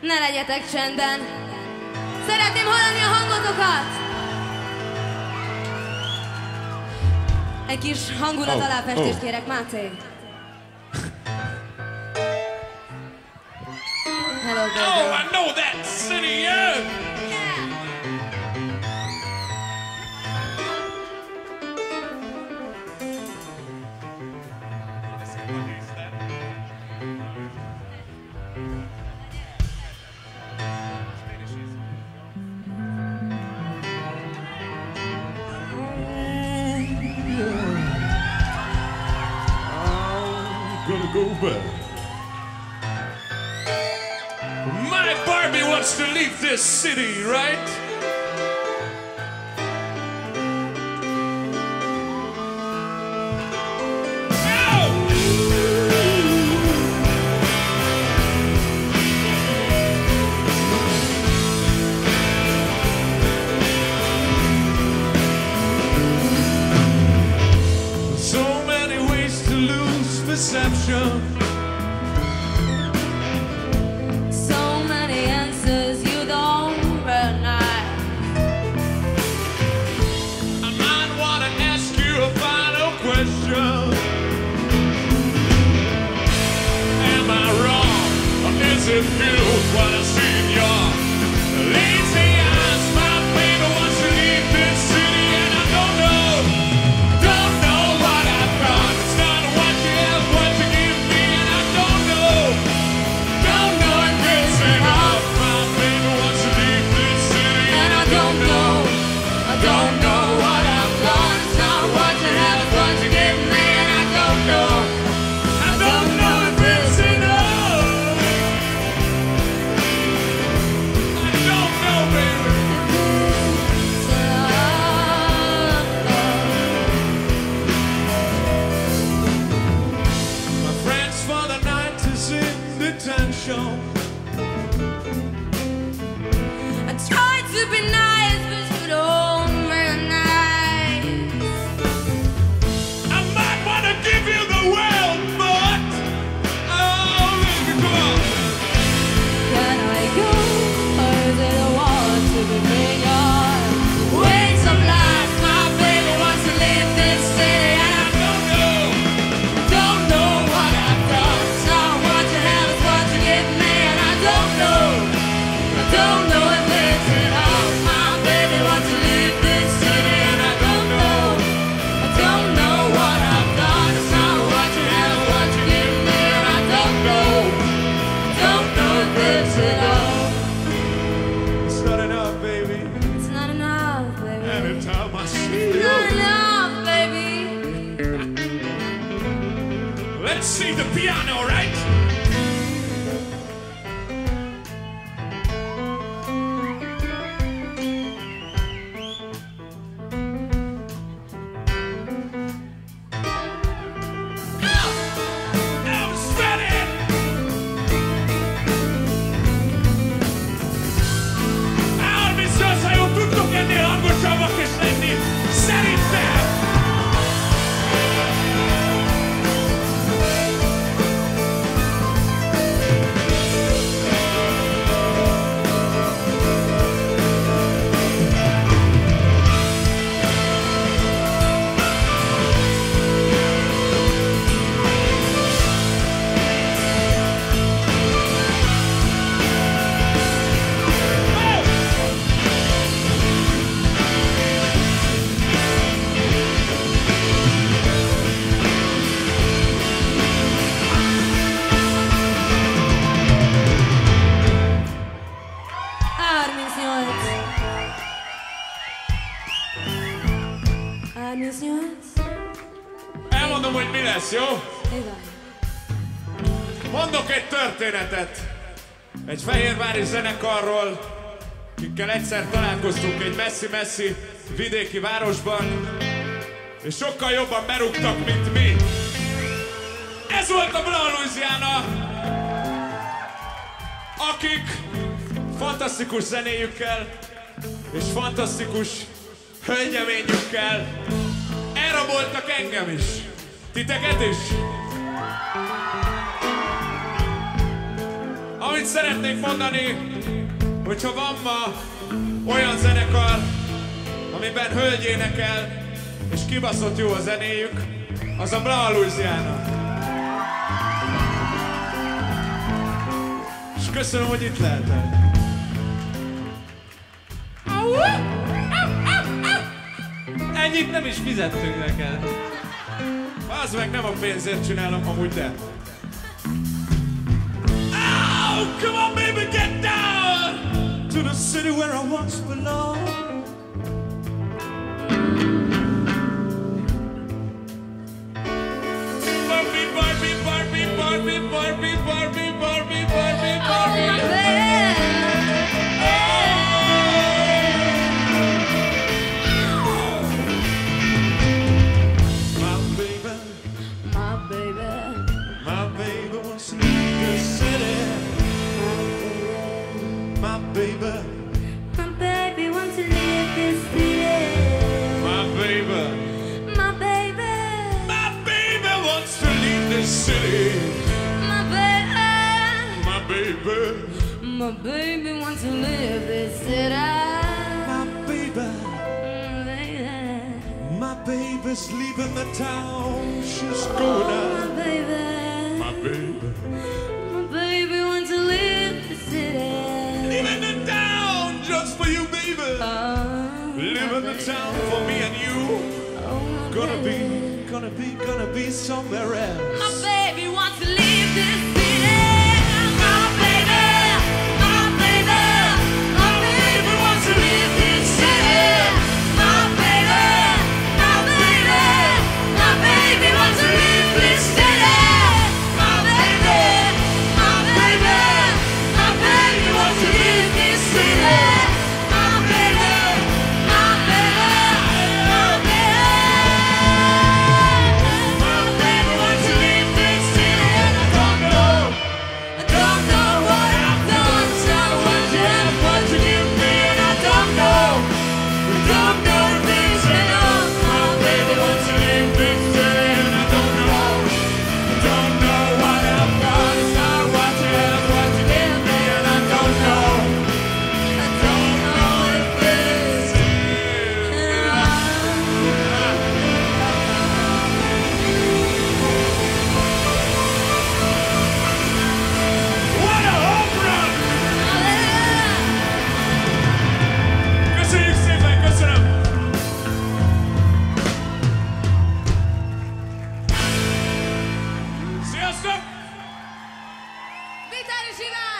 Ne legyetek csendben. Szeretném hallani a hangotokat. Egy kis hangulat aláfestést kérek, Máté. Hello, baby. Oh, I know that city, yeah. Gonna go back. My Barbie wants to leave this city, right? So many ways to lose perception. So many answers you don't recognize. I might wanna ask you a final question. Am I wrong, or is it you? What I see in your lazy eyes? My baby wants to leave this city, and I don't know what I've done. It's not what you have, what you give me, and I don't know if it's enough. My baby wants to leave this city, And I don't know what I've done. It's not what you have, what you give me, and I don't know if it's enough. I don't know, baby. My friends for the night is in detention. I try to be nice, but you don't recognize. I might wanna give you the world, but oh, baby, come on. Can I go, or is it a war to be bigger? Ways of life, my baby wants to leave this city, and I don't know what I've done. It's not what you have, it's what you give me, and I don't know if it's enough. My baby wants to leave this city, and I don't know what I've done. It's not what you have, what you give me, and I don't know if it's enough. It's not enough, baby. It's not enough, baby. Anytime I see It's you, not enough, baby. let's see the piano, right? I'm sweating. Biztos, ha jól tudtok ennél hangosabbak és lenni. Szerintem! Elmondom, hogy mi lesz, jó? Mondok egy történetet. Egy fehérvári zenekarról, akikkel egyszer találkoztunk egy messzi-messzi vidéki városban, és sokkal jobban berúgtak, mint mi. Ez volt a Blahalouisiana, akik fantasztikus zenéjükkel és fantasztikus hölgyeményükkel elraboltak engem is. Titeket is. Ami Amit szeretnék mondani, hogyha van ma olyan zenekar, amiben hölgy énekel, és kibaszott jó a zenéjük, az a Blahalouisiana. És köszönöm, hogy itt lehetek. Ennyit nem is fizettünk neked. Az meg nem a pénzért csinálom, amúgy de. Oh, come on baby, get down to the city where I once belonged. Barbie, Barbie, Barbie, Barbie, Barbie, Barbie, Barbie, Barbie, Barbie. My baby wants to live this city. My baby, Baby. my baby's leaving the town. She's going out. My baby. My baby, My baby wants to live the city. leaving the town just for you, baby. Leaving the town for me and you. Gonna be somewhere else. My baby wants to leave this city. My baby. My baby. My baby wants to leave this city. My baby. My baby. My baby wants to leave this city. My baby. My baby. My baby wants to leave this city. My baby. My baby. My baby. My baby wants to leave this city, and I don't know what I've done. So what you have, what you give me, and I don't know if it's enough. My baby wants to leave this city, and I don't know what I've done. It's not what you have, what you give me, and I don't know if it's enough. What a home run! Köszönjük szépen, köszönöm! Sziasztok! Vitális Iván!